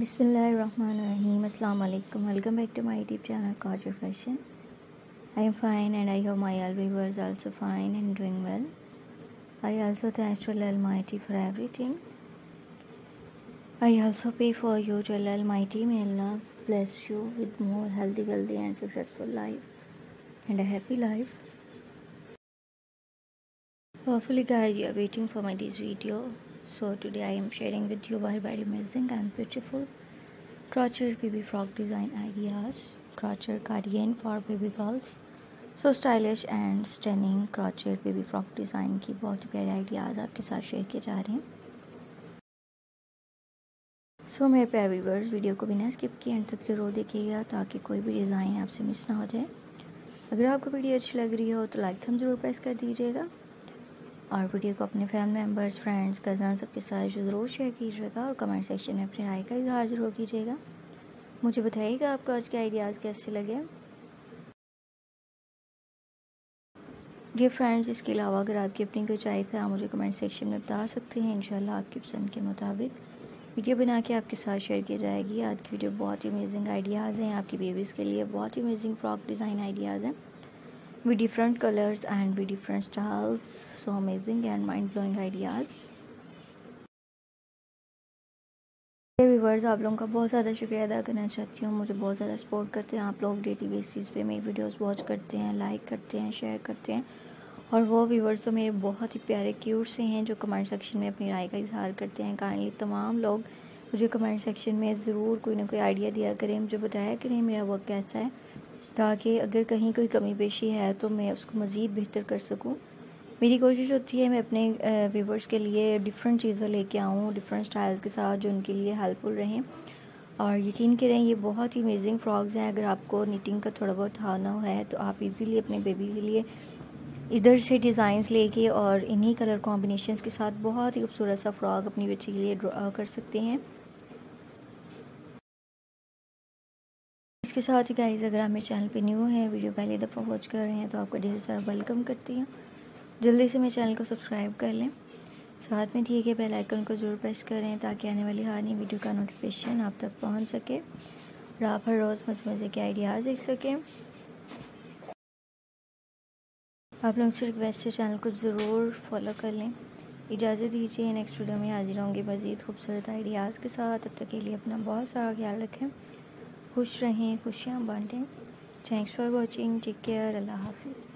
Bismillahirrahmanirrahim. Assalamu alaikum. Welcome back to my YouTube channel Culture Fashion. I am fine and I hope my all viewers are also fine and doing well. I also thank to Allah Almighty for everything. I also pray for you to Allah Almighty. May Allah bless you with more healthy, wealthy and successful life and a happy life. Hopefully guys you are waiting for my this video. So today I am sharing with you very amazing and beautiful crochet baby frock design ideas. Crochet cardigan for baby girls. So stylish and stunning crochet baby frock design की बहुत प्यारे ideas आपके साथ share किए जा रहे हैं. सो मेरे प्यारे व्यूअर्स वीडियो को बिना स्किप किए एंड तक ज़रूर देखिएगा ताकि कोई भी डिज़ाइन आपसे मिस ना हो जाए. अगर आपको वीडियो अच्छी लग रही हो तो लाइक थम ज़रूर प्रेस कर दीजिएगा और वीडियो को अपने फैमिली मेम्बर्स, फ्रेंड्स, कज़न सबके साथ ज़रूर शेयर कीजिएगा और कमेंट सेक्शन में अपनी राय का इजहार ज़रूर कीजिएगा. मुझे बताइएगा आपको आज के आइडियाज़ कैसे लगे. डियर फ्रेंड्स, इसके अलावा अगर आपकी अपनी कोई चॉइस है आप मुझे कमेंट सेक्शन में बता सकते हैं. इंशाल्लाह आपकी पसंद के मुताबिक वीडियो बना के आपके साथ शेयर की जाएगी. आज की वीडियो बहुत ही अमेजिंग आइडियाज़ हैं आपकी बेबीज़ के लिए. बहुत ही अमेजिंग फ्रॉक डिज़ाइन आइडियाज़ हैं with different colors and with different styles. So amazing and mind-blowing ideas. Viewers, आप लोगों का बहुत ज़्यादा शुक्रिया अदा करना चाहती हूँ. मुझे बहुत ज़्यादा सपोर्ट करते हैं आप लोग. डेली बेसिस पे मेरी वीडियोस वॉच करते हैं, लाइक करते हैं, शेयर करते हैं. और वो व्यूवर्स तो मेरे बहुत ही प्यारे क्यूट से हैं जो कमेंट सेक्शन में अपनी राय का इजहार करते हैं. काइंडली तमाम लोग मुझे कमेंट सेक्शन में ज़रूर कोई ना कोई आइडिया दिया करें, मुझे बताया करें मेरा वर्क कैसा है ताकि अगर कहीं कोई कमी पेशी है तो मैं उसको मज़ीद बेहतर कर सकूं. मेरी कोशिश होती है मैं अपने व्यूवर्स के लिए डिफरेंट चीज़ें लेके आऊँ डिफरेंट स्टाइल के साथ जो उनके लिए हेल्पफुल रहें. और यकीन करें ये बहुत ही अमेजिंग फ्रॉक्स हैं. अगर आपको निटिंग का थोड़ा बहुत आना है तो आप इजीली अपने बेबी के लिए इधर से डिज़ाइंस लेके और इन्हीं कलर कॉम्बिनेशंस के साथ बहुत ही खूबसूरत सा फ्रॉक अपनी बच्ची के लिए ड्रॉ कर सकते हैं. इसके साथ ही गाइस, अगर आप मेरे चैनल पे न्यू हैं, वीडियो पहली दफ़ा वॉच कर रहे हैं तो आपका ढेर सारा वेलकम करती हूँ. जल्दी से मेरे चैनल को सब्सक्राइब कर लें. साथ में ठीक है बेल आइकन को ज़रूर प्रेस करें ताकि आने वाली हर नई वीडियो का नोटिफिकेशन आप तक पहुँच सके और आप हर रोज़ मज़े के आइडियाज़ देख सकें. आप लोग से रिक्वेस्ट है चैनल को ज़रूर फॉलो कर लें. इजाज़त दीजिए, नेक्स्ट वीडियो में हाजिर होंगे मज़ीद खूबसूरत आइडियाज़ के साथ. तब तक के लिए अपना बहुत सारा ख्याल रखें, खुश रहें, खुशियाँ बांटें. Thanks for watching. Take care. अल्लाह हाफिज़.